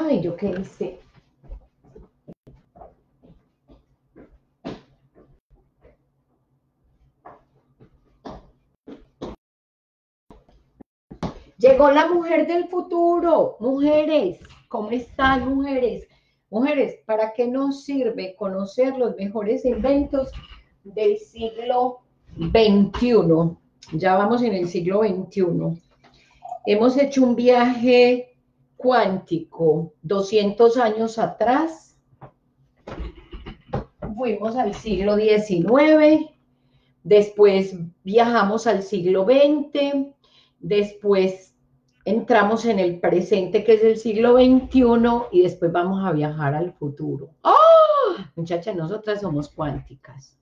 Ay, ¿yo qué hice? Llegó la mujer del futuro. Mujeres, ¿cómo están, mujeres? Mujeres, ¿para qué nos sirve conocer los mejores inventos del siglo XXI? Ya vamos en el siglo XXI. Hemos hecho un viaje cuántico 200 años atrás. Fuimos al siglo XIX. Después viajamos al siglo XX. Después entramos en el presente, que es el siglo XXI, y después vamos a viajar al futuro. ¡Oh! Muchachas, nosotras somos cuánticas.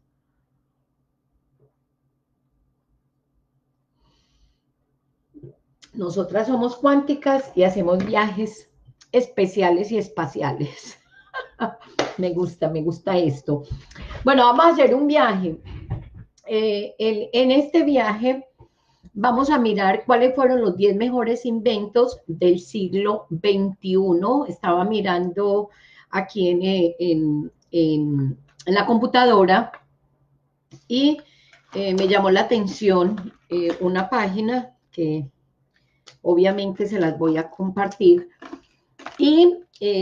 Nosotras somos cuánticas y hacemos viajes especiales y espaciales. Me gusta esto. Bueno, vamos a hacer un viaje. En este viaje vamos a mirar cuáles fueron los 10 mejores inventos del siglo XXI. Estaba mirando aquí en la computadora y me llamó la atención una página que obviamente se las voy a compartir. Y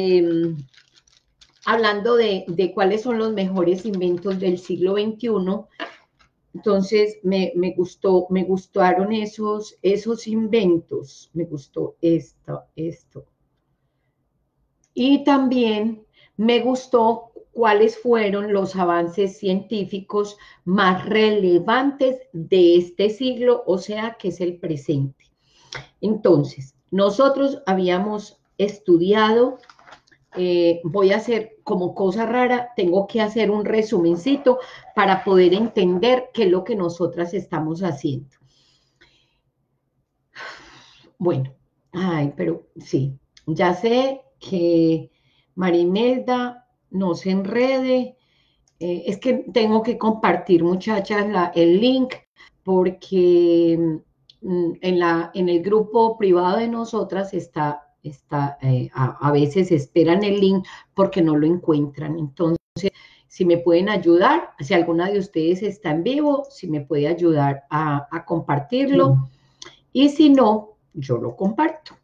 hablando de cuáles son los mejores inventos del siglo XXI, entonces me gustaron esos inventos, me gustó esto. Y también me gustó cuáles fueron los avances científicos más relevantes de este siglo, o sea, que es el presente. Entonces, nosotros habíamos estudiado, voy a hacer como cosa rara, tengo que hacer un resumencito para poder entender qué es lo que nosotras estamos haciendo. Bueno, ay, pero sí, ya sé que Marimelda no se enrede, es que tengo que compartir, muchachas, el link, porque en el grupo privado de nosotras a veces esperan el link porque no lo encuentran. Entonces, si me pueden ayudar, si alguna de ustedes está en vivo, si me puede ayudar a compartirlo. Y si no, yo lo comparto,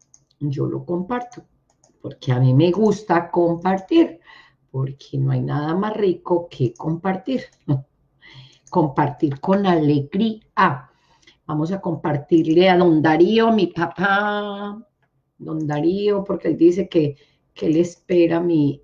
porque a mí me gusta compartir, porque no hay nada más rico que compartir, compartir con alegría. Vamos a compartirle a don Darío, mi papá, don Darío, porque él dice que él espera mi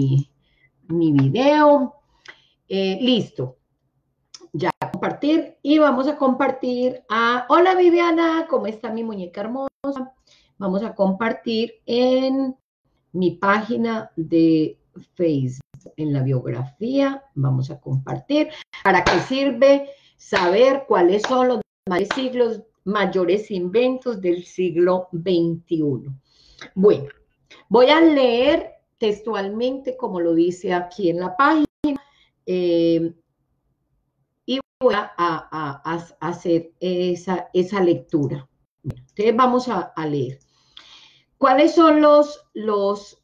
video. Listo. Ya compartir y vamos a compartir hola Viviana, ¿cómo está mi muñeca hermosa? Vamos a compartir en mi página de Facebook, en la biografía, vamos a compartir. ¿Para qué sirve saber cuáles son los mayores inventos del siglo XXI? Bueno, voy a leer textualmente como lo dice aquí en la página. Y voy a hacer esa lectura. Entonces vamos a leer. ¿Cuáles son los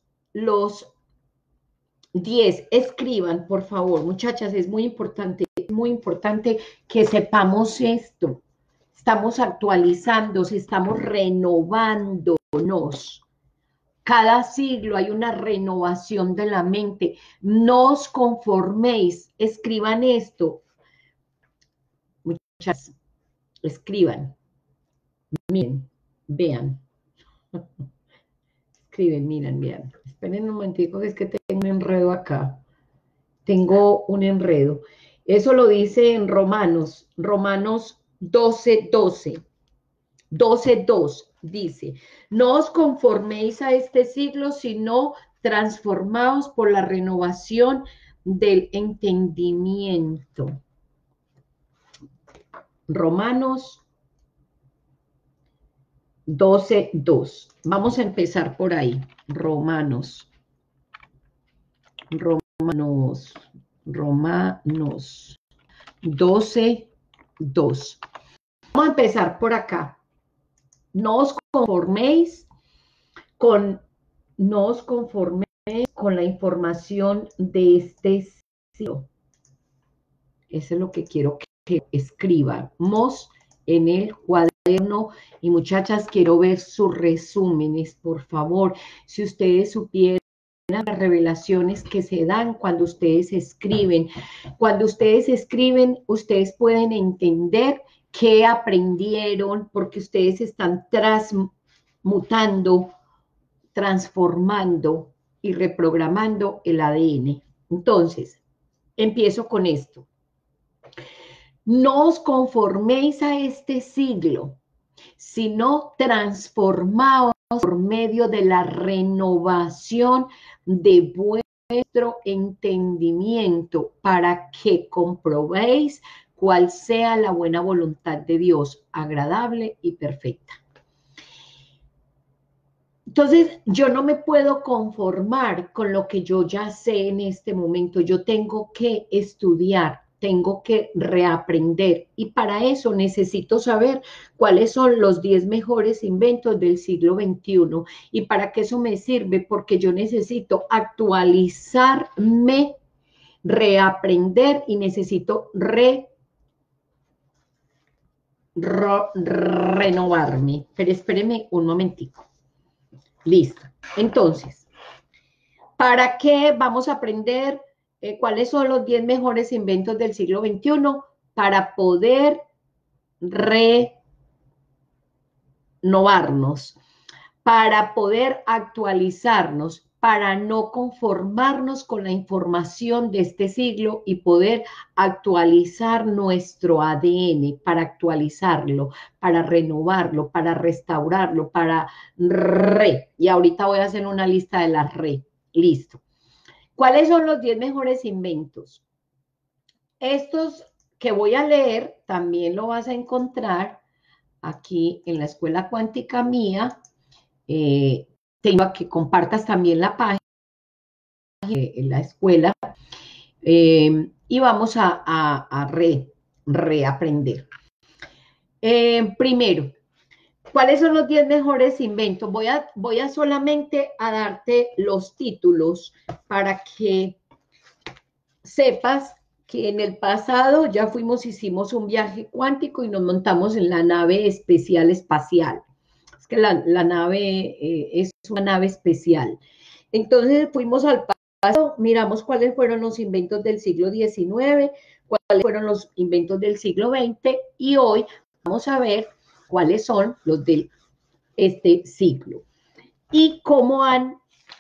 10? Escriban, por favor, muchachas, es muy importante que sepamos esto. Estamos actualizándonos, estamos renovándonos. Cada siglo hay una renovación de la mente. No os conforméis, escriban esto. Muchachas, escriban, miren, vean. Escriben, miren, vean. Esperen un momentico, que es que tengo un enredo acá. Tengo un enredo. Eso lo dice en Romanos 12:12. 12:2 dice, no os conforméis a este siglo, sino transformaos por la renovación del entendimiento. Romanos 12:2. Vamos a empezar por ahí. Romanos 12:2. Vamos a empezar por acá. No os conforméis con no os conforméis con la información de este siglo. Eso es lo que quiero que escribamos en el cuaderno. Y muchachas, quiero ver sus resúmenes, por favor. Si ustedes supieran las revelaciones que se dan cuando ustedes escriben. Cuando ustedes escriben, ustedes pueden entender qué aprendieron, porque ustedes están transmutando, transformando y reprogramando el ADN. Entonces, empiezo con esto. No os conforméis a este siglo, sino transformaos por medio de la renovación de vuestro entendimiento para que comprobéis cuál sea la buena voluntad de Dios, agradable y perfecta. Entonces, yo no me puedo conformar con lo que yo ya sé en este momento. Yo tengo que estudiar, tengo que reaprender. Y para eso necesito saber cuáles son los 10 mejores inventos del siglo XXI. ¿Y para qué eso me sirve? Porque yo necesito actualizarme, reaprender y necesito renovarme. Pero espéreme un momentico. Listo. Entonces, ¿para qué vamos a aprender cuáles son los 10 mejores inventos del siglo XXI? Para poder renovarnos, para poder actualizarnos, para no conformarnos con la información de este siglo y poder actualizar nuestro ADN, para actualizarlo, para renovarlo, para restaurarlo, para y ahorita voy a hacer una lista de las listo. ¿Cuáles son los 10 mejores inventos? Estos que voy a leer también lo vas a encontrar aquí en la escuela cuántica mía. Te invito a que compartas también la página en la escuela y vamos a reaprender. Primero, ¿cuáles son los 10 mejores inventos? Voy a solamente a darte los títulos para que sepas que en el pasado ya hicimos un viaje cuántico y nos montamos en la nave especial espacial. Es que la nave es una nave especial. Entonces fuimos al pasado, miramos cuáles fueron los inventos del siglo XIX, cuáles fueron los inventos del siglo XX y hoy vamos a ver cuáles son los de este siglo y cómo han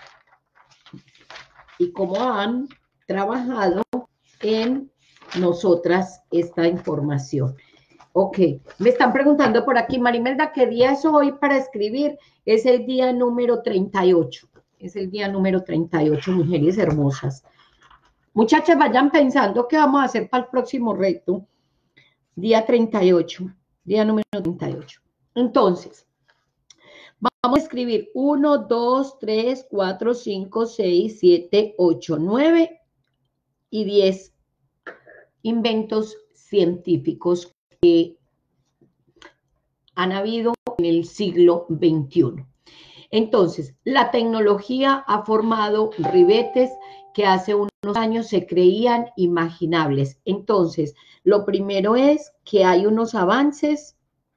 trabajado en nosotras esta información. Ok, me están preguntando por aquí, Marimelda, ¿qué día es hoy para escribir? Es el día número 38. Es el día número 38, mujeres hermosas. Muchachas, vayan pensando qué vamos a hacer para el próximo reto. Día 38, día número 38. Entonces, vamos a escribir 1, 2, 3, 4, 5, 6, 7, 8, 9 y 10 inventos científicos que han habido en el siglo XXI. Entonces, la tecnología ha formado ribetes que hace unos años se creían imaginables. Entonces, lo primero es que hay unos avances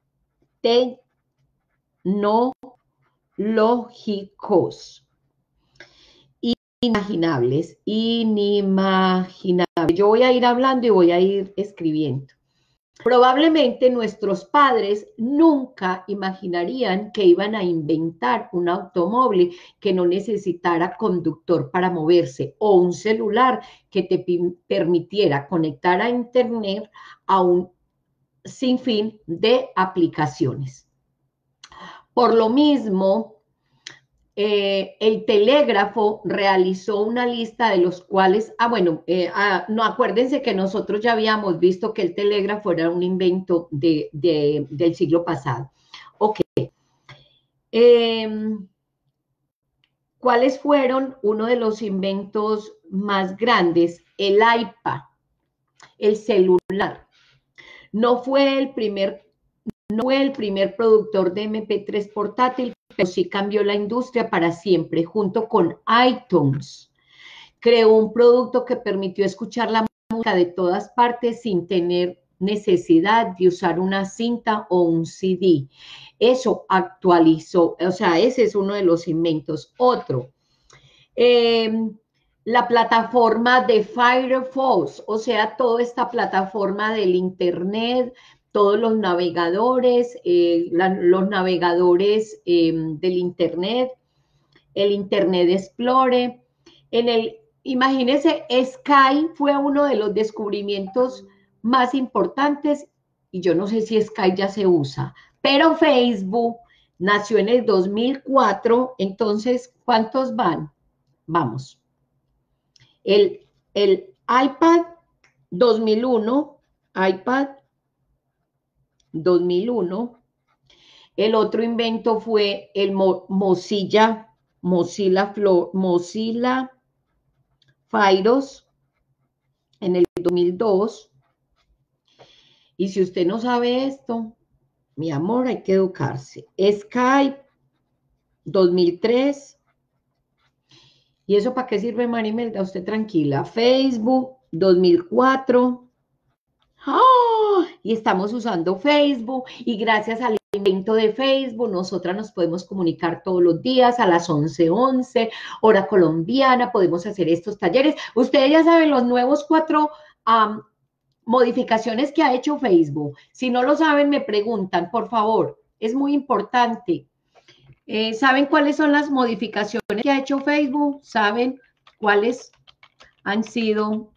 tecnológicos inimaginables. Yo voy a ir hablando y voy a ir escribiendo. Probablemente nuestros padres nunca imaginarían que iban a inventar un automóvil que no necesitara conductor para moverse o un celular que te permitiera conectar a internet a un sinfín de aplicaciones. Por lo mismo, el telégrafo realizó una lista de los cuales, no, acuérdense que nosotros ya habíamos visto que el telégrafo era un invento del siglo pasado. Ok. ¿Cuáles fueron uno de los inventos más grandes? El iPad, el celular. No fue el primer productor de MP3 portátil, pero sí cambió la industria para siempre, junto con iTunes. Creó un producto que permitió escuchar la música de todas partes sin tener necesidad de usar una cinta o un CD. Eso actualizó, o sea, ese es uno de los inventos. Otro, eh, la plataforma de Firefox, o sea, toda esta plataforma del Internet, todos los navegadores, los navegadores del Internet, el Internet Explorer. Imagínense, Sky fue uno de los descubrimientos más importantes, y yo no sé si Sky ya se usa, pero Facebook nació en el 2004, entonces, ¿cuántos van? Vamos. El iPad 2001, iPad 2001. El otro invento fue el Mozilla Firefox en el 2002. Y si usted no sabe esto, mi amor, hay que educarse. Skype 2003. ¿Y eso para qué sirve, Marimelda? Usted tranquila. Facebook 2004. ¡Oh! Y estamos usando Facebook y gracias al invento de Facebook, nosotras nos podemos comunicar todos los días a las 11:11, hora colombiana, podemos hacer estos talleres. Ustedes ya saben los nuevos 4 modificaciones que ha hecho Facebook. Si no lo saben, me preguntan, por favor, es muy importante. ¿Saben cuáles son las modificaciones que ha hecho Facebook? ¿Saben cuáles han sido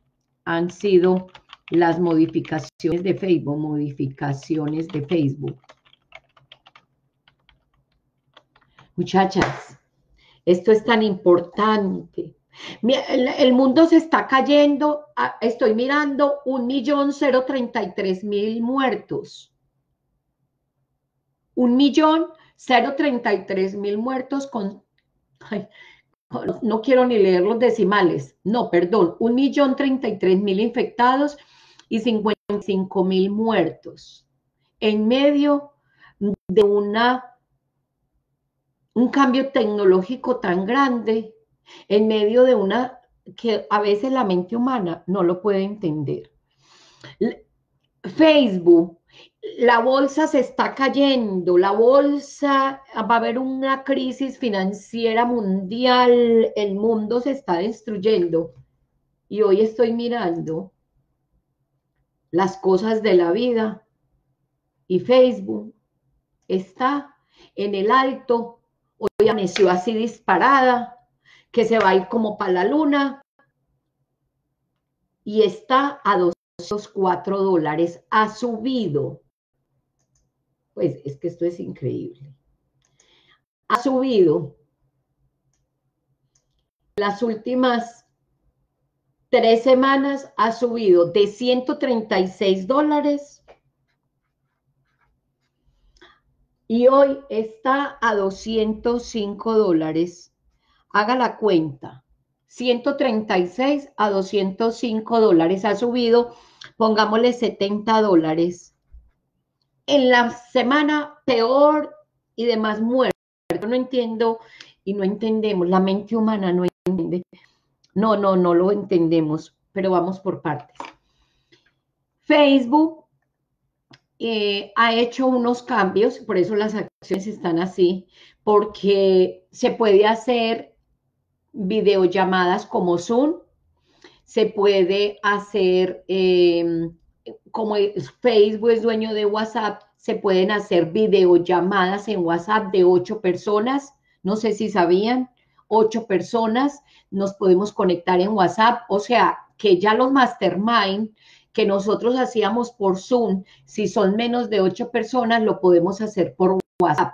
las modificaciones de Facebook? Modificaciones de Facebook. Muchachas, esto es tan importante. El mundo se está cayendo. Estoy mirando 1.033.000 muertos. 1.033.000 muertos con... Ay, no quiero ni leer los decimales. No, perdón. 1.033.000 infectados y 55.000 muertos. En medio de un cambio tecnológico tan grande, en medio de una que a veces la mente humana no lo puede entender. Facebook, la bolsa se está cayendo, la bolsa, va a haber una crisis financiera mundial, el mundo se está destruyendo. Y hoy estoy mirando las cosas de la vida y Facebook está en el alto. Hoy amaneció así disparada, que se va a ir como para la luna, y está a $204, ha subido. Pues es que esto es increíble. Ha subido las últimas 3 semanas, ha subido de $136 y hoy está a $205. Haga la cuenta. 136 a $205 ha subido, pongámosle $70. En la semana peor y de más muertos. No entiendo y no entendemos, la mente humana no entiende. No lo entendemos, pero vamos por partes. Facebook ha hecho unos cambios, por eso las acciones están así, porque se puede hacer videollamadas como Zoom, se puede hacer, como Facebook es dueño de WhatsApp, se pueden hacer videollamadas en WhatsApp de 8 personas, no sé si sabían, 8 personas, nos podemos conectar en WhatsApp, o sea, que ya los mastermind que nosotros hacíamos por Zoom, si son menos de 8 personas, lo podemos hacer por WhatsApp.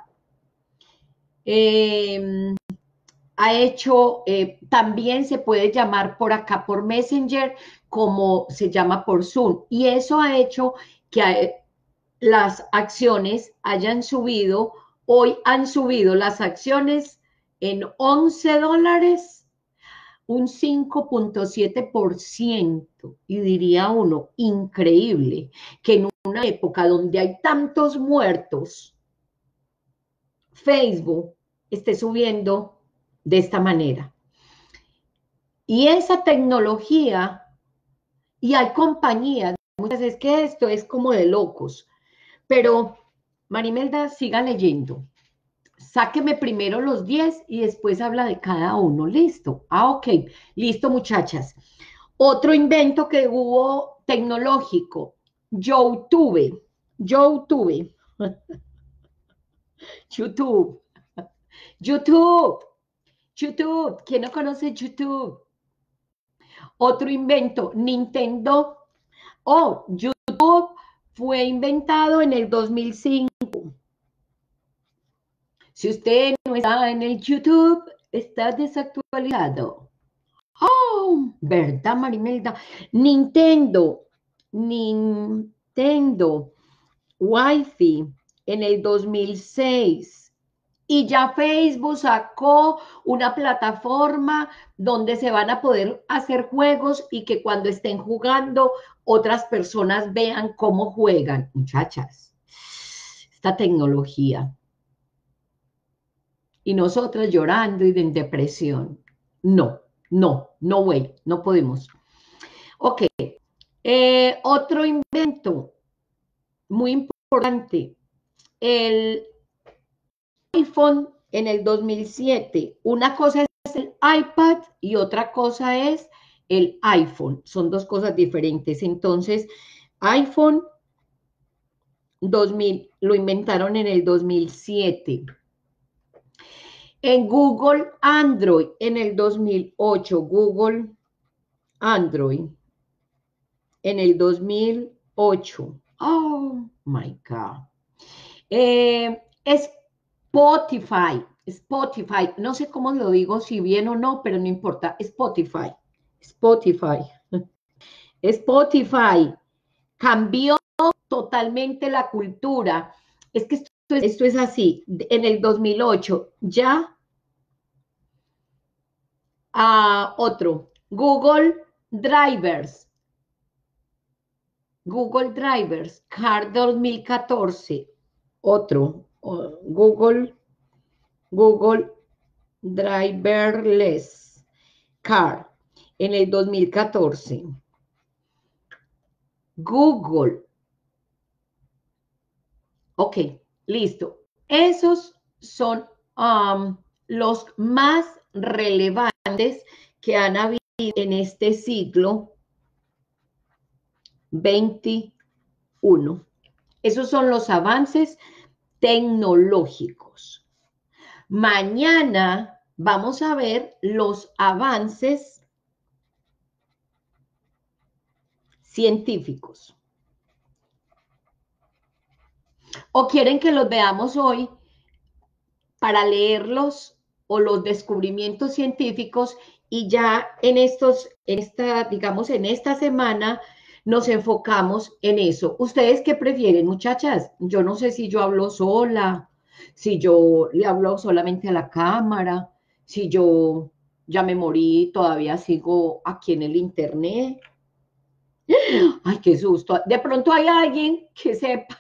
Ha hecho, también se puede llamar por acá por Messenger, como se llama por Zoom, y eso ha hecho que las acciones hayan subido. Hoy han subido las acciones en $11, un 5.7%, y diría uno, increíble, que en una época donde hay tantos muertos, Facebook esté subiendo de esta manera. Y esa tecnología, y hay compañías, muchas veces que esto es como de locos, pero Marimelda, siga leyendo. Sáqueme primero los 10 y después habla de cada uno. ¿Listo? Ah, ok. Listo, muchachas. Otro invento que hubo tecnológico. YouTube. YouTube. YouTube. YouTube. YouTube. ¿Quién no conoce YouTube? Otro invento. Nintendo. Oh, YouTube fue inventado en el 2005. Si usted no está en el YouTube, está desactualizado. Oh, ¿verdad, Marimelda? Nintendo Wi-Fi en el 2006. Y ya Facebook sacó una plataforma donde se van a poder hacer juegos y que cuando estén jugando otras personas vean cómo juegan. Muchachas, esta tecnología. Y nosotras llorando y en depresión. No, way, no podemos. Ok, otro invento muy importante, el iPhone en el 2007. Una cosa es el iPad y otra cosa es el iPhone. Son dos cosas diferentes. Entonces, iPhone 2000, lo inventaron en el 2007. En Google Android en el 2008, Google Android en el 2008. Oh, my God. Spotify, no sé cómo lo digo, si bien o no, pero no importa, Spotify cambió totalmente la cultura. Es que esto es así, en el 2008 ya otro, Google Drivers, CAR 2014, otro, Google Driverless Car en el 2014. Google. Ok, listo. Esos son los más relevantes que han habido en este siglo XXI. Esos son los avances tecnológicos. Mañana vamos a ver los avances científicos. ¿O quieren que los veamos hoy para leerlos o los descubrimientos científicos y ya en esta semana nos enfocamos en eso? ¿Ustedes qué prefieren, muchachas? Yo no sé si yo hablo sola, si yo le hablo solamente a la cámara, si yo ya me morí, todavía sigo aquí en el internet. Ay, qué susto. De pronto hay alguien que sepa.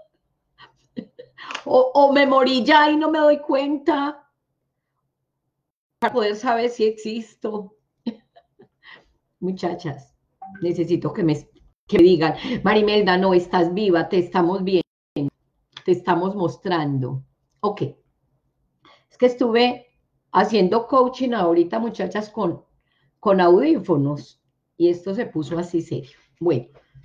O me morí ya y no me doy cuenta para poder saber si existo. Muchachas, necesito que me digan, Marimelda, no, estás viva, te estamos viendo, te estamos mostrando. Ok. Es que estuve haciendo coaching ahorita, muchachas, con audífonos y esto se puso así serio. Bueno,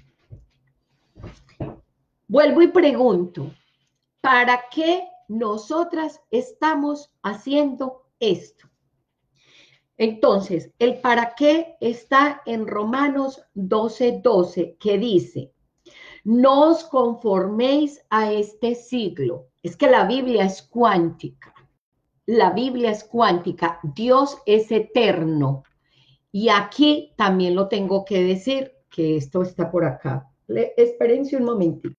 vuelvo y pregunto, ¿para qué nosotras estamos haciendo esto? Entonces, el para qué está en Romanos 12:12, que dice, no os conforméis a este siglo. Es que la Biblia es cuántica. La Biblia es cuántica. Dios es eterno. Y aquí también lo tengo que decir, que esto está por acá. Espérense un momentito.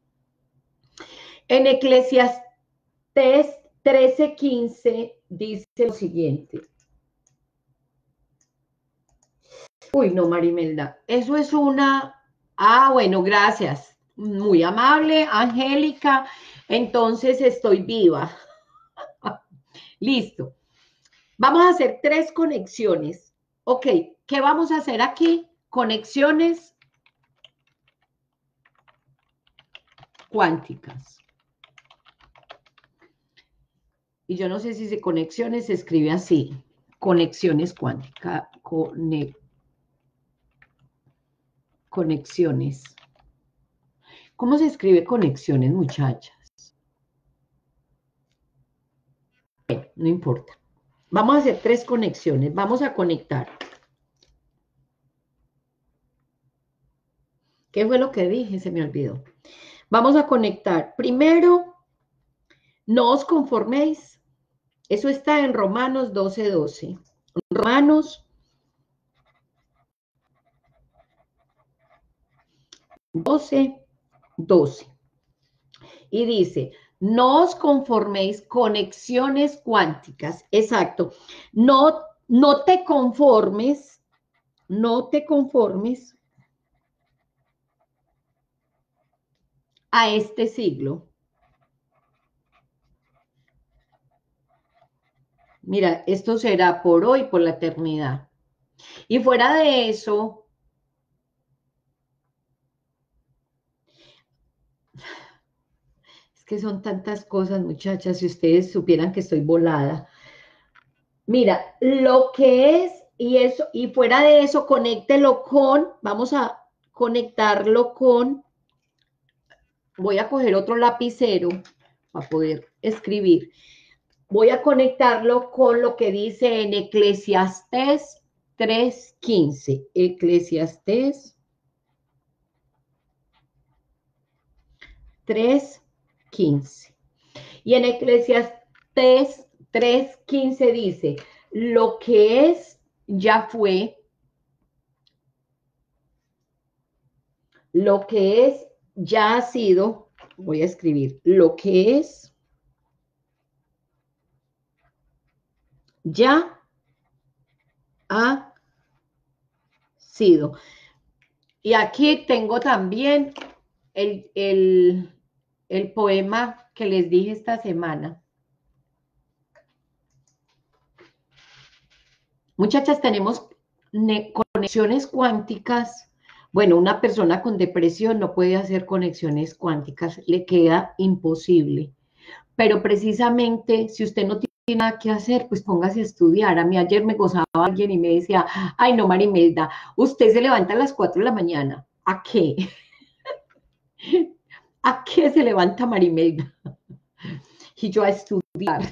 En Eclesiastés 13:15 dice lo siguiente. Uy, no, Marimelda, eso es una... Ah, bueno, gracias. Muy amable, Angélica. Entonces estoy viva. Listo. Vamos a hacer 3 conexiones. Ok, ¿qué vamos a hacer aquí? Conexiones cuánticas. Y yo no sé si conexiones se escribe así. Conexiones cuánticas. Conexiones. ¿Cómo se escribe conexiones, muchachas? Bueno, no importa. Vamos a hacer 3 conexiones. Vamos a conectar. ¿Qué fue lo que dije? Se me olvidó. Vamos a conectar. Primero, no os conforméis. Eso está en Romanos 12:12. Romanos 12:12. Y dice, no os conforméis, conexiones cuánticas. Exacto. No te conformes, no te conformes a este siglo. Mira, esto será por hoy, por la eternidad. Y fuera de eso, es que son tantas cosas, muchachas, si ustedes supieran que estoy volada. Mira, lo que es, y eso, y fuera de eso, conéctelo con, vamos a conectarlo con, voy a coger otro lapicero para poder escribir. Voy a conectarlo con lo que dice en Eclesiastés 3:15. Eclesiastés 3:15. Y en Eclesiastés 3:15 dice, lo que es, ya fue, lo que es, ya ha sido, voy a escribir, lo que es, ya ha sido. Y aquí tengo también el poema que les dije esta semana. Muchachas, tenemos conexiones cuánticas. Bueno, una persona con depresión no puede hacer conexiones cuánticas, le queda imposible. Pero precisamente, si usted no tiene nada que hacer, pues póngase a estudiar. A mí ayer me gozaba alguien y me decía, ay no, Marimelda, usted se levanta a las 4 de la mañana. ¿A qué? ¿A qué se levanta Marimelda? Y yo a estudiar.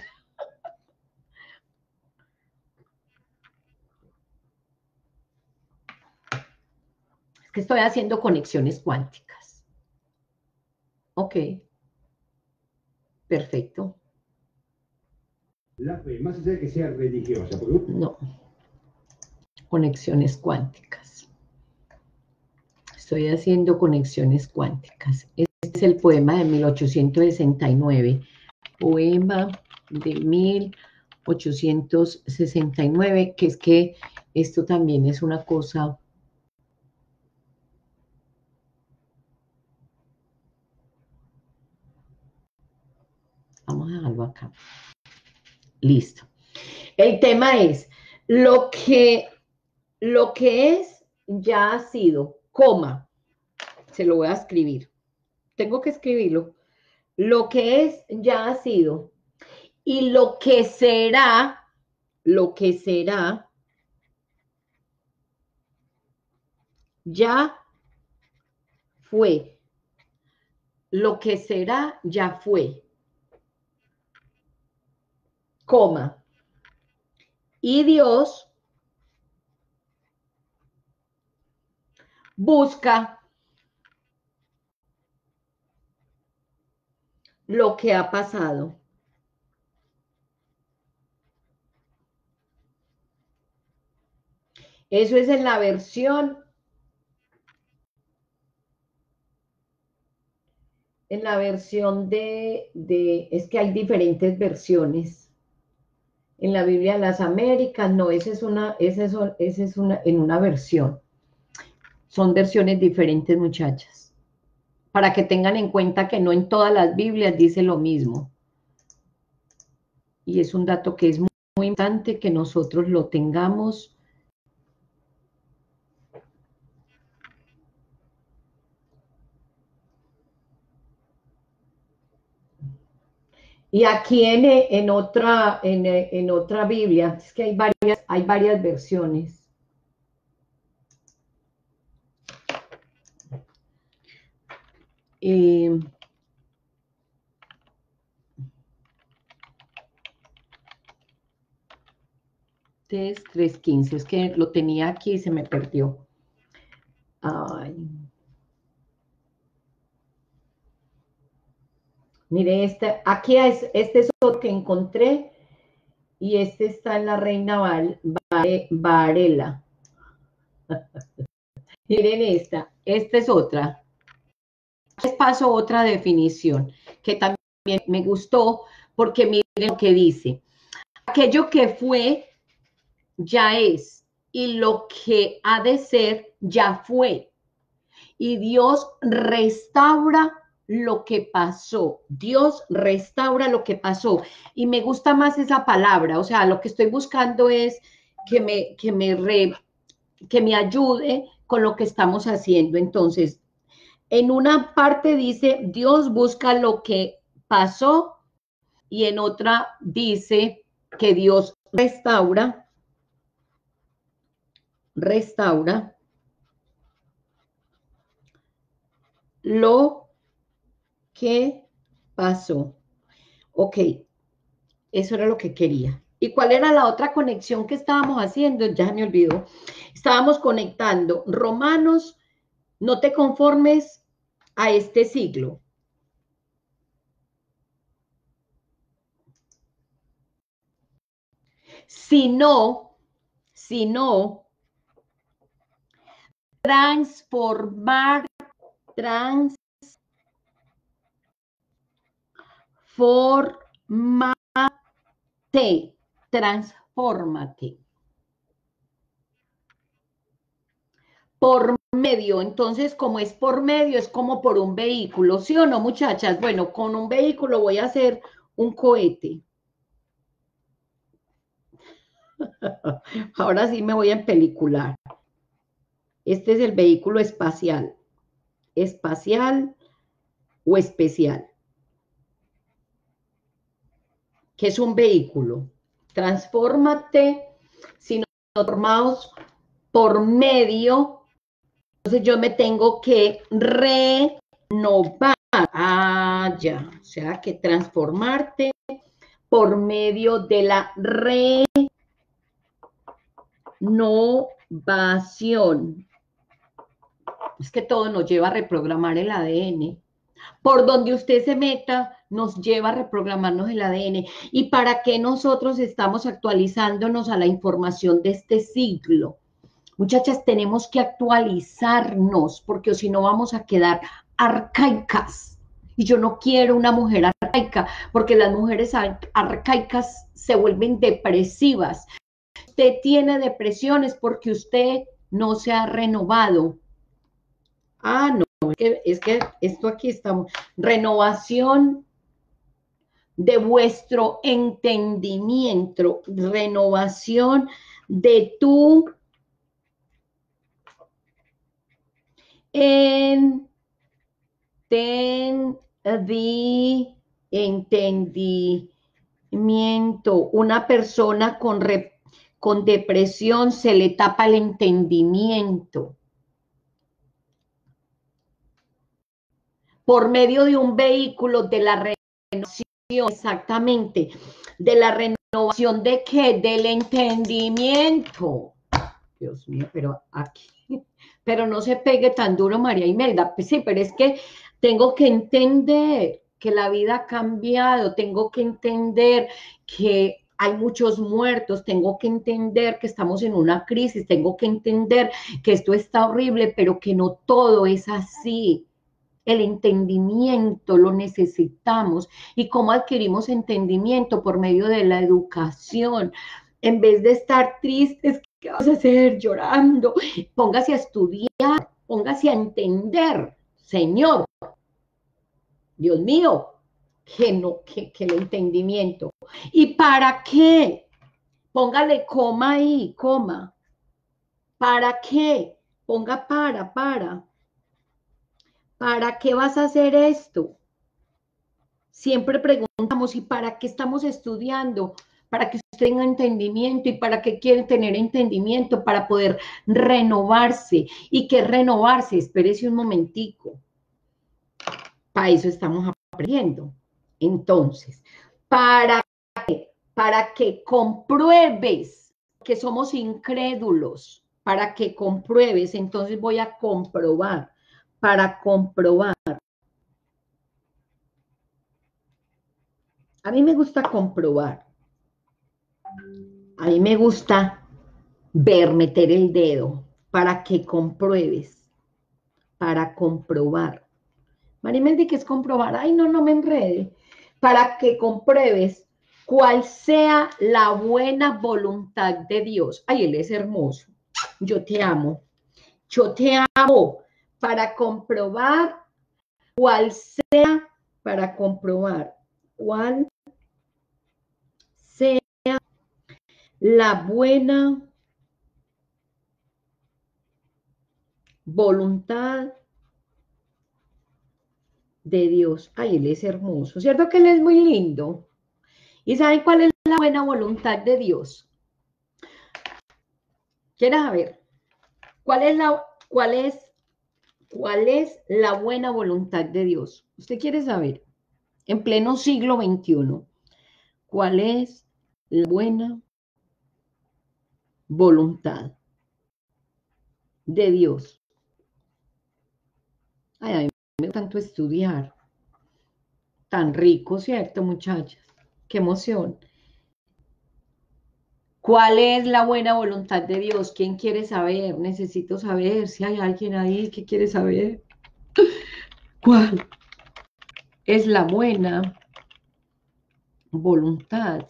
Es que estoy haciendo conexiones cuánticas. Ok, perfecto. La fe, más allá de que sea religiosa. Porque... No, conexiones cuánticas. Estoy haciendo conexiones cuánticas. Este es el poema de 1869. Poema de 1869, que es que esto también es una cosa. Vamos a dejarlo acá. Listo. El tema es, lo que es ya ha sido, coma, se lo voy a escribir. Tengo que escribirlo. Lo que es ya ha sido. Y lo que será, ya fue. Lo que será, ya fue. Coma. Y Dios busca lo que ha pasado. Eso es en la versión, es que hay diferentes versiones. En la Biblia de las Américas, no, esa es una, en una versión. Son versiones diferentes, muchachas. Para que tengan en cuenta que no en todas las Biblias dice lo mismo. y es un dato que es muy, muy importante que nosotros lo tengamos. Y aquí en otra Biblia, es que hay varias versiones. Eh, 3:15, es que lo tenía aquí y se me perdió. Ay. Mire, este es otro que encontré y este está en la Reina Varela. Miren esta es otra. Les paso otra definición que también me gustó porque miren lo que dice. Aquello que fue, ya es, y lo que ha de ser, ya fue. Y Dios restaura lo que pasó. Dios restaura lo que pasó. Y me gusta más esa palabra. O sea, lo que estoy buscando es que me ayude con lo que estamos haciendo. Entonces, en una parte dice, Dios busca lo que pasó, y en otra dice que Dios restaura lo que pasó. Ok, eso era lo que quería. ¿Y cuál era la otra conexión que estábamos haciendo? Ya me olvidó. Estábamos conectando Romanos, no te conformes a este siglo, sino transformarte, transfórmate. Por medio, entonces como es por medio, es como por un vehículo, ¿sí o no, muchachas? Bueno, con un vehículo voy a hacer un cohete. Ahora sí me voy a empelicular. Este es el vehículo espacial o especial, que es un vehículo. Transfórmate, sino transformados por medio. Entonces yo me tengo que renovar. Ah, ya. O sea, que transformarte por medio de la renovación. Es que todo nos lleva a reprogramar el ADN. Por donde usted se meta, nos lleva a reprogramarnos el ADN. ¿Y para qué nosotros estamos actualizándonos a la información de este siglo? Muchachas, tenemos que actualizarnos, porque si no vamos a quedar arcaicas. Y yo no quiero una mujer arcaica, porque las mujeres arcaicas se vuelven depresivas. Usted tiene depresiones porque usted no se ha renovado. Ah, no, es que esto aquí estamos. Renovación de vuestro entendimiento, renovación de tu entendimiento. Una persona con depresión se le tapa el entendimiento. Por medio de un vehículo de la renovación, exactamente, de la renovación ¿de qué? Del entendimiento. Dios mío, pero aquí, pero no se pegue tan duro, María Imelda. Pues sí, pero es que tengo que entender que la vida ha cambiado, tengo que entender que hay muchos muertos, tengo que entender que estamos en una crisis, tengo que entender que esto está horrible, pero que no todo es así. El entendimiento lo necesitamos. ¿Y cómo adquirimos entendimiento? Por medio de la educación. En vez de estar tristes, ¿qué vas a hacer? Llorando. Póngase a estudiar, póngase a entender. Señor, Dios mío, que el entendimiento. ¿Y para qué? Póngale coma ahí, coma. ¿Para qué? Ponga para. ¿Para qué vas a hacer esto? Siempre preguntamos, ¿y para qué estamos estudiando? Para que usted tenga entendimiento. ¿Y para qué quiere tener entendimiento? Para poder renovarse. ¿Y qué renovarse? Espérese un momentico. Para eso estamos aprendiendo. Entonces, ¿para qué? Para que compruebes que somos incrédulos. Para que compruebes, entonces voy a comprobar. Para comprobar. A mí me gusta comprobar. A mí me gusta ver, meter el dedo, para que compruebes, para comprobar. Marimeldi, ¿qué es comprobar? Ay, no, no me enrede. Para que compruebes cuál sea la buena voluntad de Dios. Ay, Él es hermoso. Yo te amo. Yo te amo. Para comprobar cuál sea, para comprobar cuál sea la buena voluntad de Dios. Ay, Él es hermoso, ¿cierto que Él es muy lindo? ¿Y saben cuál es la buena voluntad de Dios? ¿Quieres saber? ¿Cuál es la buena voluntad de Dios? ¿Usted quiere saber? En pleno siglo XXI, ¿cuál es la buena voluntad de Dios? Ay, a mí me gusta tanto estudiar. Tan rico, ¿cierto, muchachas? Qué emoción. ¿Cuál es la buena voluntad de Dios? ¿Quién quiere saber? Necesito saber si hay alguien ahí que quiere saber. ¿Cuál es la buena voluntad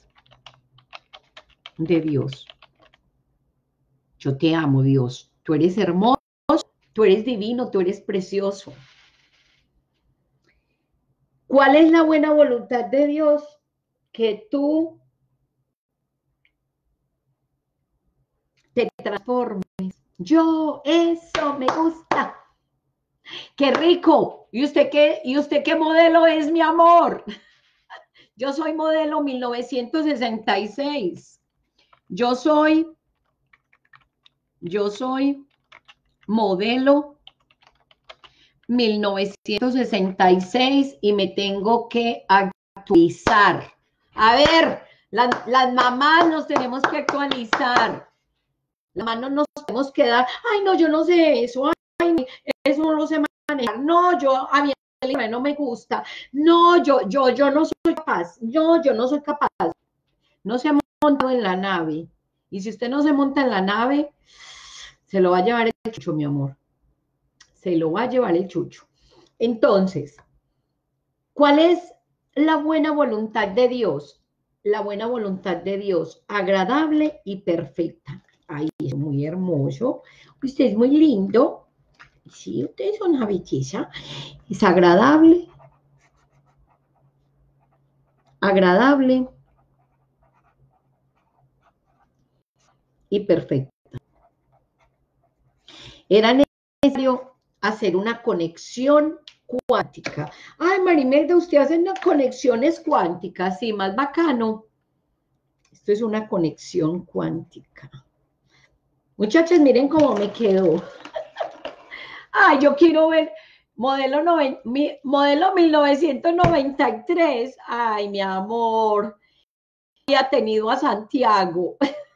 de Dios? Yo te amo, Dios. Tú eres hermoso, tú eres divino, tú eres precioso. ¿Cuál es la buena voluntad de Dios? Que tú te transformes. Eso me gusta. ¡Qué rico! ¿Y usted qué modelo es, mi amor? Yo soy modelo 1966. Yo soy modelo 1966 y me tengo que actualizar. A ver, las mamás nos tenemos que actualizar. Las mamás no nos tenemos que dar, ay, no, yo no sé eso, ay, eso no lo sé manejar. No, a mí no me gusta. No, yo no soy capaz. No, yo no soy capaz. No se ha montado en la nave. Y si usted no se monta en la nave, se lo va a llevar el chucho, mi amor. Se lo va a llevar el chucho. Entonces, ¿cuál es la buena voluntad de Dios? La buena voluntad de Dios, agradable y perfecta. Ay, es muy hermoso. Usted es muy lindo. Sí, usted es una belleza. Es agradable y perfecta. Era necesario hacer una conexión cuántica. Ay, Marimelda, usted hace unas conexiones cuánticas, sí, más bacano. Esto es una conexión cuántica. Muchachos, miren cómo me quedó. Ay, yo quiero ver modelo 1993. Ay, mi amor. Ha tenido a Santiago.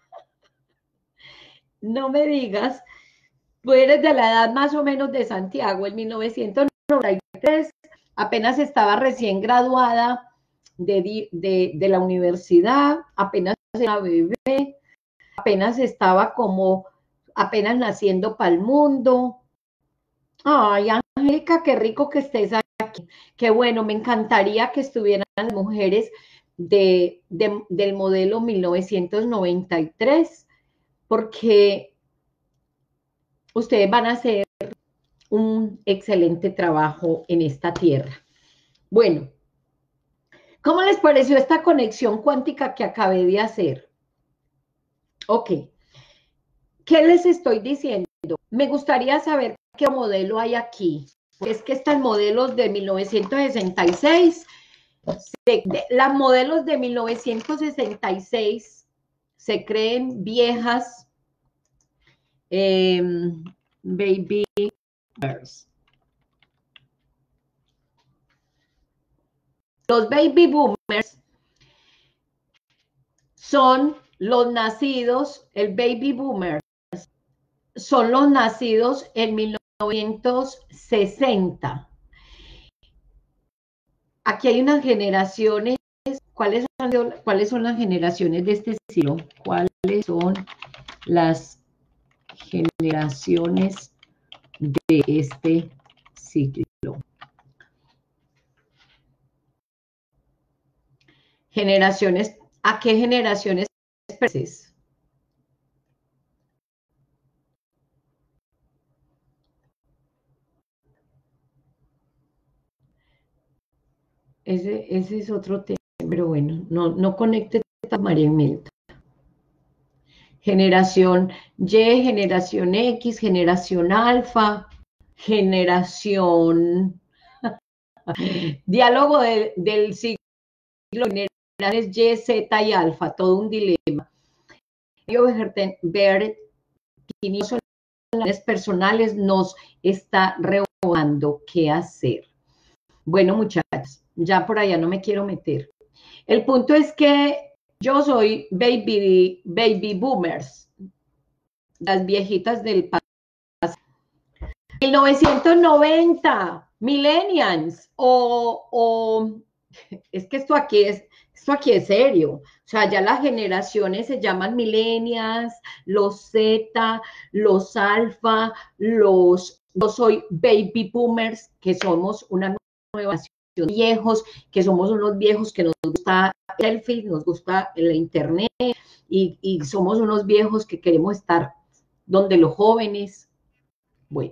No me digas. Tú eres de la edad más o menos de Santiago. En 1993 apenas estaba recién graduada de la universidad, apenas era bebé, apenas estaba apenas naciendo para el mundo. Ay, Angélica, qué rico que estés aquí. Qué bueno, me encantaría que estuvieran las mujeres del modelo 1993, porque ustedes van a hacer un excelente trabajo en esta tierra. Bueno, ¿Cómo les pareció esta conexión cuántica que acabé de hacer? Ok. ¿Qué les estoy diciendo? Me gustaría saber qué modelo hay aquí. Es que están modelos de 1966. Las modelos de 1966 se creen viejas, baby boomers. Los baby boomers son los nacidos, el baby boomer son los nacidos en 1960. Aquí hay unas generaciones. ¿Cuáles son las generaciones de este siglo? ¿Cuáles son las generaciones de este siglo? Generaciones, ¿a qué generaciones perteneces? Ese es otro tema, pero bueno, no conecte a María Imelda. Generación Y, generación X, generación alfa, generación... Diálogo del siglo, generaciones Y, Z y alfa, todo un dilema. Ver personales nos está reobando qué hacer. Bueno, muchachos, ya por allá no me quiero meter. El punto es que yo soy baby boomers, las viejitas del pasado. 1990, millennials, es que esto aquí es serio. O sea, ya las generaciones se llaman millennials, los Z, los alfa, yo soy baby boomers, que somos una nueva generación de viejos, que somos unos viejos que nos gusta selfies, nos gusta la internet, y somos unos viejos que queremos estar donde los jóvenes. Bueno,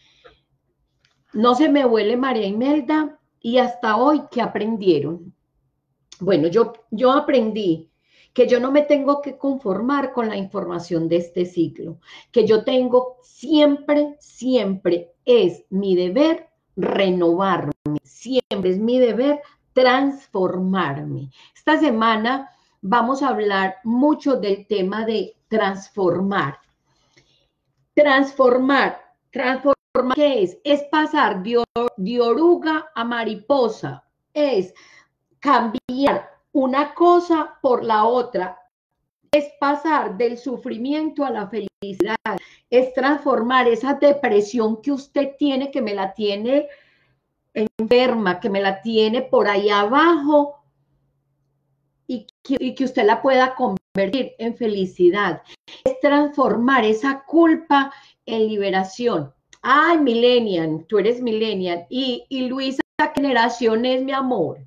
no se me huele María Imelda, y hasta hoy, ¿qué aprendieron? Bueno, yo aprendí que yo no me tengo que conformar con la información de este ciclo, que yo tengo siempre es mi deber renovarme, siempre es mi deber transformarme. Esta semana vamos a hablar mucho del tema de transformar. Transformar, ¿qué es? Es pasar de oruga a mariposa, es cambiar una cosa por la otra, es pasar del sufrimiento a la felicidad, es transformar esa depresión que usted tiene, que me la tiene enferma, que me la tiene por ahí abajo, y que usted la pueda convertir en felicidad. Es transformar esa culpa en liberación. Ay, millennial, tú eres millennial. Y Luisa, ¿qué generación es, mi amor?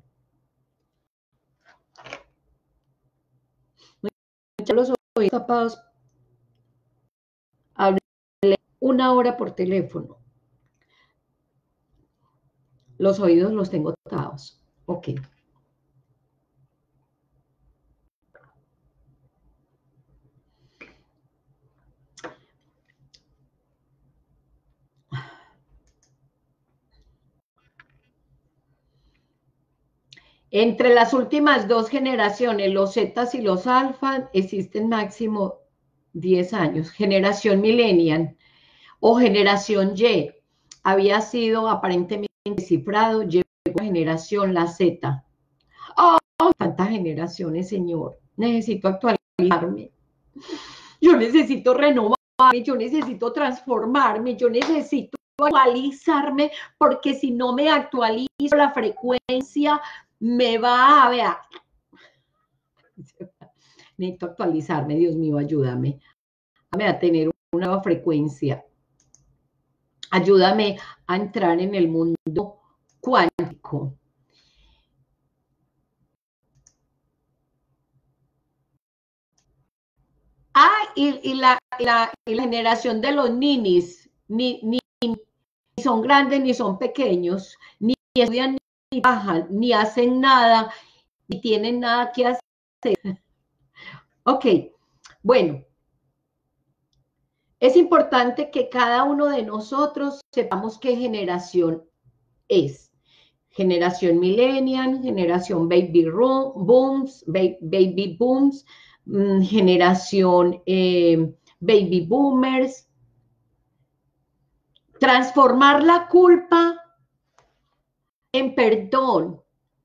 Los oídos tapados. Hablé 1 hora por teléfono. Los oídos los tengo tapados. Ok. Entre las últimas 2 generaciones, los Zetas y los Alfa, existen máximo 10 años. Generación Millennial o generación Y había sido aparentemente descifrado, llegó a generación la Z. ¡Oh, cuántas generaciones, señor! Necesito actualizarme. Yo necesito renovarme, yo necesito transformarme, yo necesito actualizarme, porque si no me actualizo, la frecuencia me va a ver. Necesito actualizarme, Dios mío, ayúdame. Ayúdame a tener una nueva frecuencia. Ayúdame a entrar en el mundo cuántico. Y la generación de los ninis, ni son grandes ni son pequeños, ni estudian ni bajan, ni hacen nada, ni tienen nada que hacer. Ok, bueno, es importante que cada uno de nosotros sepamos qué generación es. Generación millennial, generación baby booms, generación baby boomers. Transformar la culpa en perdón.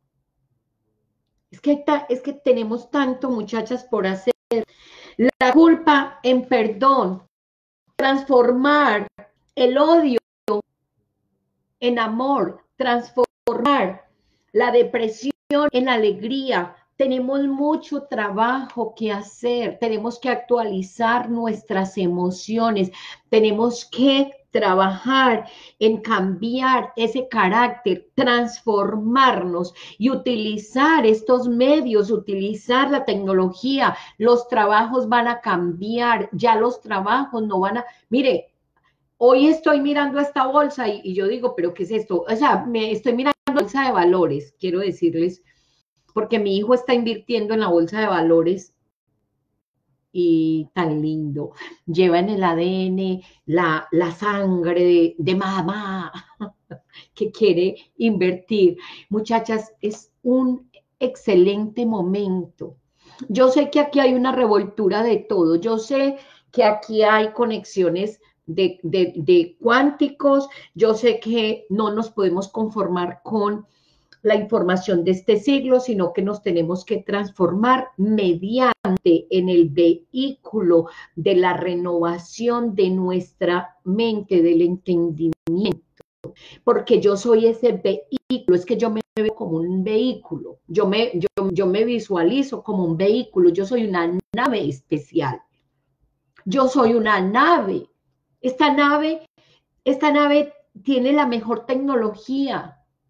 Es que tenemos tanto, muchachas, por hacer. La culpa en perdón. Transformar el odio en amor. Transformar la depresión en alegría. Tenemos mucho trabajo que hacer. Tenemos que actualizar nuestras emociones. Tenemos que trabajar en cambiar ese carácter, transformarnos y utilizar estos medios, utilizar la tecnología. Los trabajos van a cambiar, ya los trabajos no van a... Mire, hoy estoy mirando esta bolsa y yo digo, ¿pero qué es esto? O sea, me estoy mirando la bolsa de valores, quiero decirles, porque mi hijo está invirtiendo en la bolsa de valores y tan lindo. Lleva en el ADN la sangre de mamá que quiere invertir. Muchachas, es un excelente momento. Yo sé que aquí hay una revoltura de todo. Yo sé que aquí hay conexiones de cuánticos. Yo sé que no nos podemos conformar con la información de este siglo, sino que nos tenemos que transformar mediante en el vehículo de la renovación de nuestra mente, del entendimiento, porque yo soy ese vehículo, es que yo me veo como un vehículo, yo me visualizo como un vehículo, yo soy una nave especial, yo soy una nave, esta nave tiene la mejor tecnología.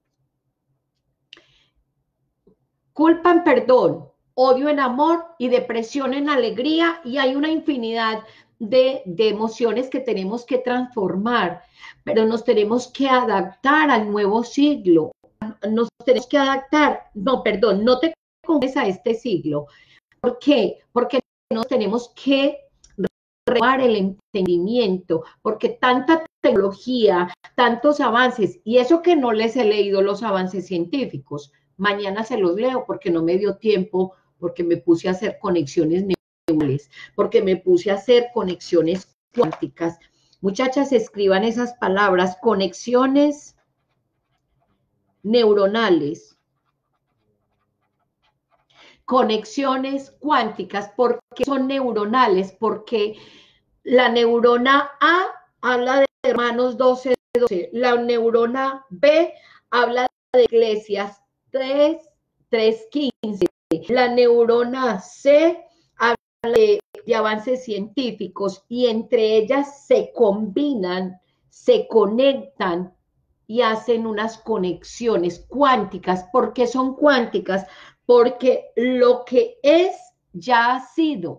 Culpa en perdón, odio en amor y depresión en alegría, y hay una infinidad de emociones que tenemos que transformar, pero nos tenemos que adaptar al nuevo siglo, nos tenemos que adaptar, no, perdón, no te confundes a este siglo. ¿Por qué? Porque nos tenemos que renovar el entendimiento, porque tanta tecnología, tantos avances, y eso que no les he leído los avances científicos, mañana se los leo porque no me dio tiempo, porque me puse a hacer conexiones neuronales, porque me puse a hacer conexiones cuánticas. Muchachas, escriban esas palabras, conexiones neuronales, conexiones cuánticas. ¿Por qué son neuronales? Porque la neurona A habla de Hermanos 12:12, la neurona B habla de Eclesiastés 3:15, la neurona C habla de avances científicos, y entre ellas se combinan, se conectan y hacen unas conexiones cuánticas. ¿Por qué son cuánticas? Porque lo que es ya ha sido,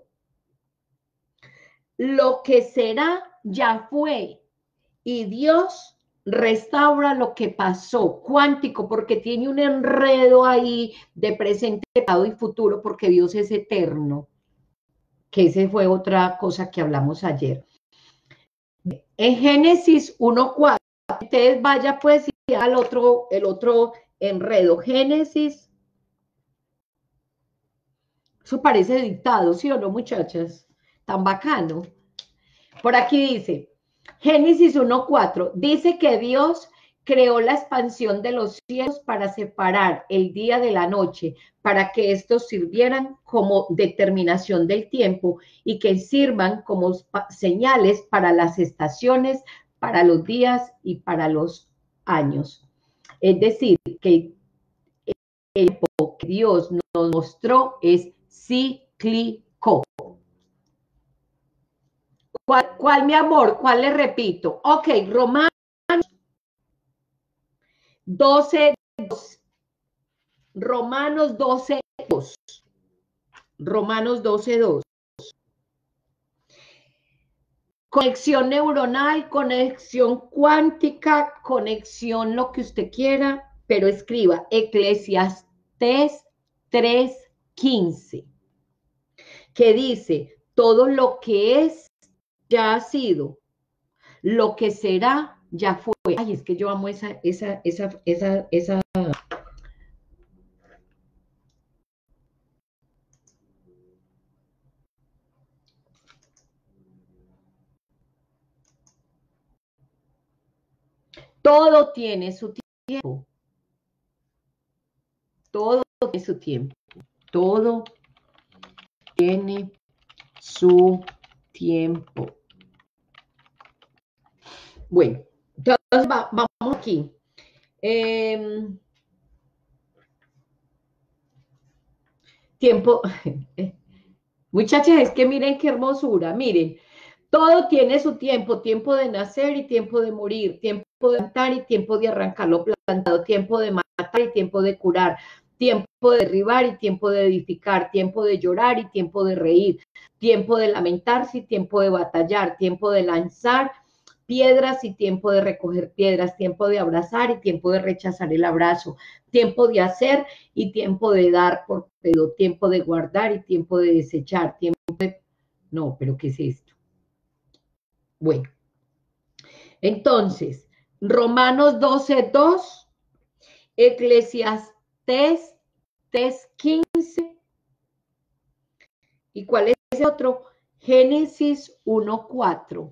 lo que será ya fue, y Dios restaura lo que pasó, cuántico, porque tiene un enredo ahí de presente, pasado y futuro, porque Dios es eterno, que esa fue otra cosa que hablamos ayer. En Génesis 1:4, ustedes vaya pues al el otro enredo, Génesis, eso parece dictado, ¿sí o no, muchachas? Tan bacano. Por aquí dice, Génesis 1:4, dice que Dios creó la expansión de los cielos para separar el día de la noche, para que estos sirvieran como determinación del tiempo y que sirvan como señales para las estaciones, para los días y para los años. Es decir, que el tiempo que Dios nos mostró es cíclico. ¿Cuál, mi amor? ¿Cuál le repito? Ok, Romanos 12:2. Romanos 12:2. Romanos 12:2. Conexión neuronal, conexión cuántica, conexión lo que usted quiera, pero escriba Eclesiastés 3:15, que dice, todo lo que es, ya ha sido, lo que será, ya fue. Ay, es que yo amo esa. Todo tiene su tiempo. Todo tiene su tiempo. Todo tiene su tiempo. Bueno, entonces vamos aquí. Tiempo. Muchachas, es que miren qué hermosura. Miren, todo tiene su tiempo. Tiempo de nacer y tiempo de morir. Tiempo de plantar y tiempo de arrancar lo plantado. Tiempo de matar y tiempo de curar. Tiempo de derribar y tiempo de edificar. Tiempo de llorar y tiempo de reír. Tiempo de lamentarse y tiempo de batallar. Tiempo de lanzar piedras y tiempo de recoger piedras, tiempo de abrazar y tiempo de rechazar el abrazo, tiempo de hacer y tiempo de dar por pedo, tiempo de guardar y tiempo de desechar, tiempo de... No, pero ¿qué es esto? Bueno, entonces, Romanos 12:2, Eclesiastés 3:15, ¿y cuál es ese otro? Génesis 1:4.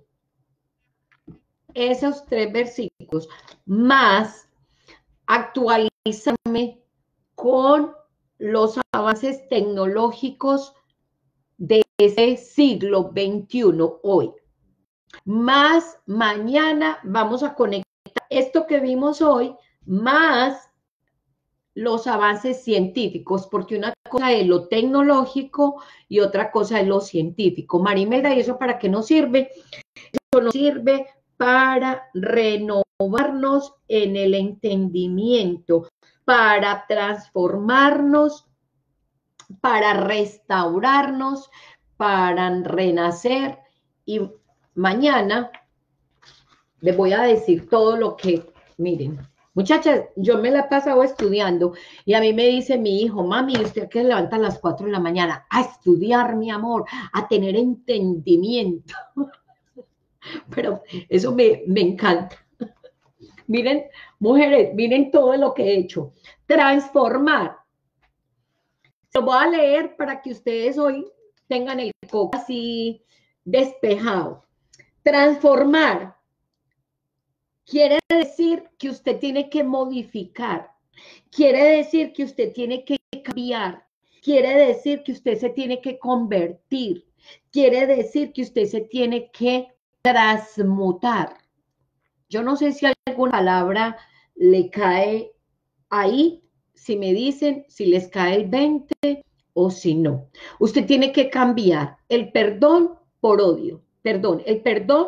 Esos 3 versículos, más actualizarme con los avances tecnológicos de ese siglo XXI hoy. Más mañana vamos a conectar esto que vimos hoy, más los avances científicos, porque una cosa es lo tecnológico y otra cosa es lo científico. Marimelda, ¿y eso para qué nos sirve? Eso nos sirve para renovarnos en el entendimiento, para transformarnos, para restaurarnos, para renacer. Y mañana les voy a decir todo lo que, miren, muchachas, yo me la he pasado estudiando y a mí me dice mi hijo, mami, ¿usted que levanta a las 4 de la mañana? A estudiar, mi amor, a tener entendimiento. Pero eso me encanta. Miren, mujeres, miren todo lo que he hecho. Transformar. Lo voy a leer para que ustedes hoy tengan el coco así despejado. Transformar quiere decir que usted tiene que modificar. Quiere decir que usted tiene que cambiar. Quiere decir que usted se tiene que convertir. Quiere decir que usted se tiene que transmutar. Yo no sé si alguna palabra le cae ahí, si me dicen si les cae el 20 o si no. Usted tiene que cambiar el perdón por odio. Perdón, el perdón,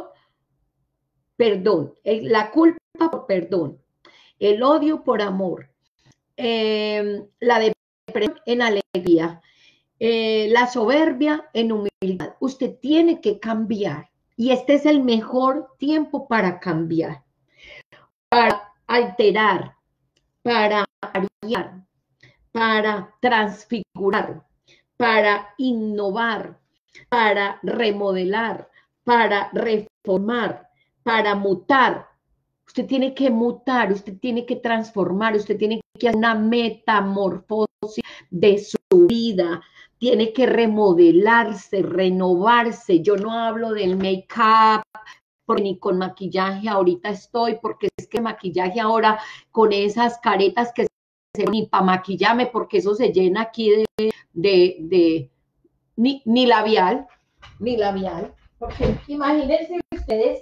la culpa por perdón, el odio por amor, la depresión en alegría, la soberbia en humildad. Usted tiene que cambiar. Y este es el mejor tiempo para cambiar, para alterar, para variar, para transfigurar, para innovar, para remodelar, para reformar, para mutar. Usted tiene que mutar, usted tiene que transformar, usted tiene que hacer una metamorfosis de su vida, tiene que remodelarse, renovarse. Yo no hablo del make-up, porque ni con maquillaje ahorita estoy, porque es que maquillaje ahora con esas caretas que se ni para maquillarme, porque eso se llena aquí ni labial, porque imagínense ustedes.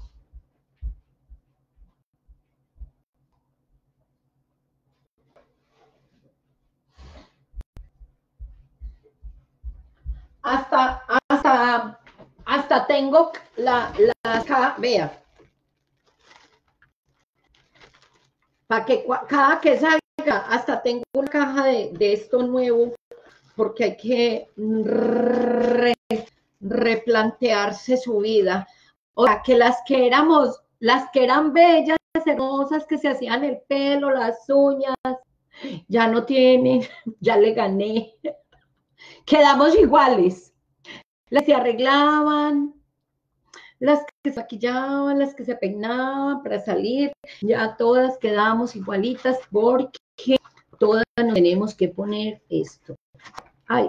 Hasta tengo la vea, para que cada que salga, hasta tengo una caja de esto nuevo, porque hay que replantearse su vida. O sea, que las que eran bellas, hermosas, que se hacían el pelo, las uñas, ya no tiene, ya le gané. Quedamos iguales. Las se arreglaban, las que se maquillaban, las que se peinaban para salir, ya todas quedamos igualitas porque todas nos tenemos que poner esto. Ay.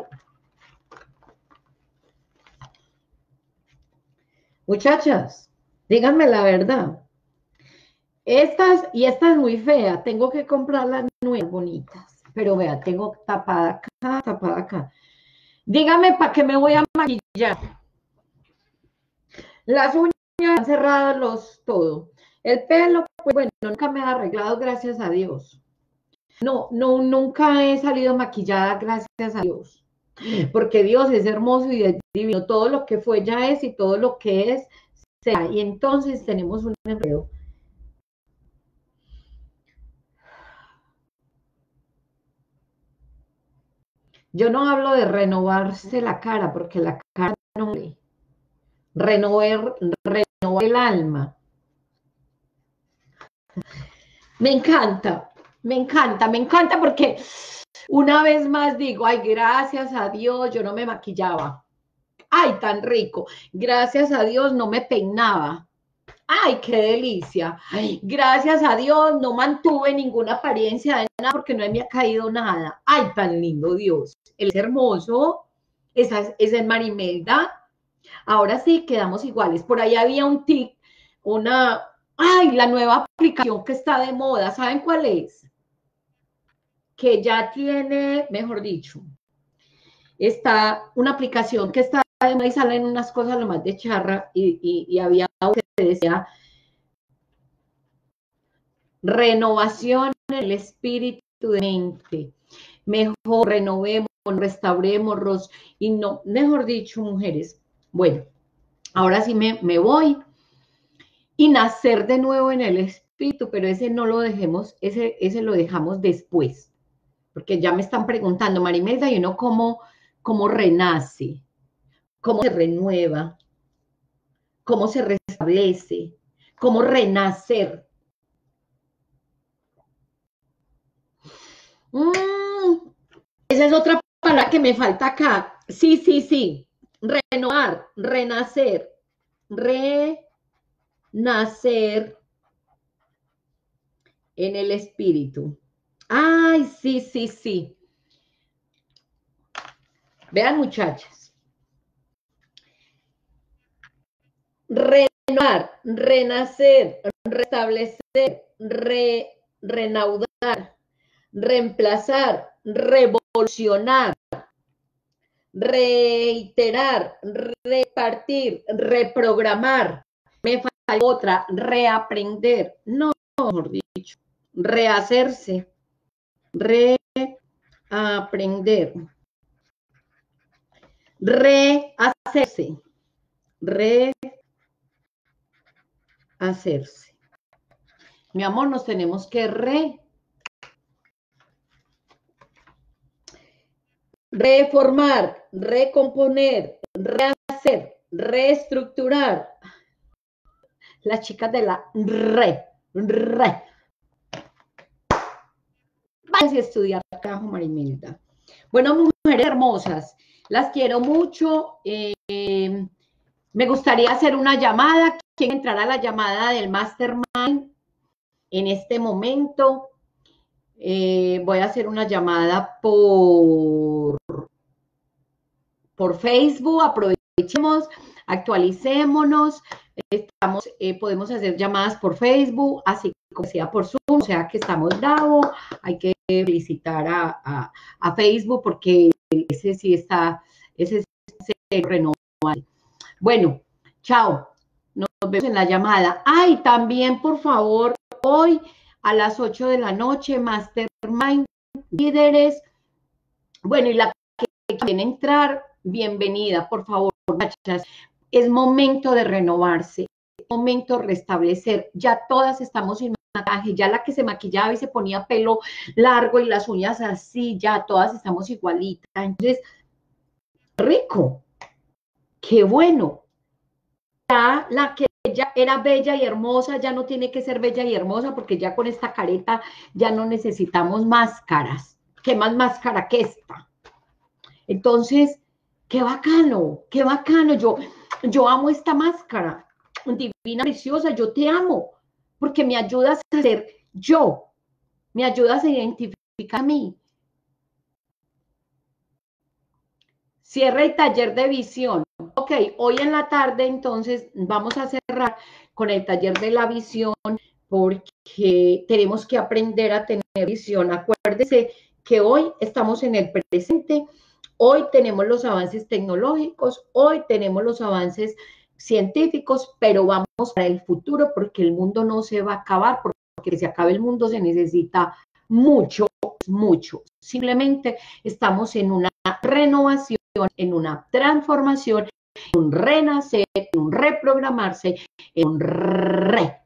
Muchachas, díganme la verdad. Esta es muy fea, tengo que comprar las nuevas bonitas. Pero vea, tengo tapada acá, tapada acá. Dígame para qué me voy a maquillar. Las uñas están cerradas, todo. El pelo, pues bueno, nunca me he arreglado, gracias a Dios. No, nunca he salido maquillada, gracias a Dios. Porque Dios es hermoso y es divino. Todo lo que fue ya es y todo lo que es será. Y entonces tenemos un enredo. Yo no hablo de renovarse la cara, porque la cara no me... Renovar el alma. Me encanta, me encanta, me encanta porque una vez más digo, ay, gracias a Dios, yo no me maquillaba. Ay, tan rico. Gracias a Dios no me peinaba. Ay, qué delicia. Ay, gracias a Dios no mantuve ninguna apariencia de nada porque no me ha caído nada. Ay, tan lindo Dios. Él es hermoso. Esa es Marimelda. Ahora sí, quedamos iguales. Por ahí había un tic, ay, la nueva aplicación que está de moda. ¿Saben cuál es? Que ya tiene, mejor dicho, está una aplicación que está de moda y salen unas cosas lo más de charra y había algo que decía renovación en el espíritu de mente. Mejor renovemos, restauremos y no, mejor dicho, mujeres. Bueno, ahora sí me voy y nacer de nuevo en el espíritu, pero ese no lo dejemos, ese lo dejamos después, porque ya me están preguntando, Marimelda, ¿y uno cómo renace? ¿Cómo se renueva? ¿Cómo se restablece? ¿Cómo renacer? Esa es otra palabra que me falta acá. Sí, sí, sí. Renovar, renacer, renacer en el espíritu. Ay, sí, sí, sí. Vean, muchachas. Renovar, renacer, restablecer, renaudar, reemplazar, revolucionar, reiterar, repartir, reprogramar. Me falta otra, reaprender. No, mejor dicho, rehacerse, reaprender, rehacerse, rehacerse. Mi amor, nos tenemos que reformar, recomponer, rehacer, reestructurar. Las chicas de la re. Váyanse a estudiar, carajo, Marimelda. Bueno, mujeres hermosas, las quiero mucho. Me gustaría hacer una llamada. ¿Quién entrará a la llamada del Mastermind en este momento? Voy a hacer una llamada por Facebook. Aprovechemos, actualicémonos. Podemos hacer llamadas por Facebook, así como sea por Zoom, o sea que estamos bravos. Hay que felicitar a Facebook porque ese sí está, ese se renovó. Bueno, chao. Nos vemos en la llamada. Ay, también, por favor, hoy a las 8 de la noche, Mastermind Líderes. Bueno, y la que quiere entrar, bienvenida, por favor, muchachas. Es momento de renovarse, es momento de restablecer. Ya todas estamos sin maquillaje, ya la que se maquillaba y se ponía pelo largo y las uñas así, ya todas estamos igualitas. Entonces, rico, qué bueno. Ya la que ella era bella y hermosa, ya no tiene que ser bella y hermosa porque ya con esta careta ya no necesitamos máscaras. ¿Qué más máscara que esta? Entonces, qué bacano, qué bacano. Yo amo esta máscara. Divina, preciosa, yo te amo porque me ayudas a ser yo, me ayudas a identificar a mí. Cierra el taller de visión. Ok, hoy en la tarde entonces vamos a cerrar con el taller de la visión porque tenemos que aprender a tener visión. Acuérdese que hoy estamos en el presente, hoy tenemos los avances tecnológicos, hoy tenemos los avances científicos, pero vamos para el futuro porque el mundo no se va a acabar, porque si acabe el mundo se necesita mucho, mucho. Simplemente estamos en una renovación, en una transformación, en un renacer, en un reprogramarse, en un re.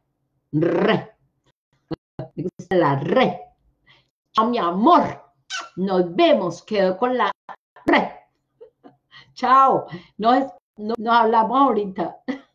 Me gusta la re. Chao, mi amor. Nos vemos. Quedo con la re. Chao. Nos hablamos ahorita.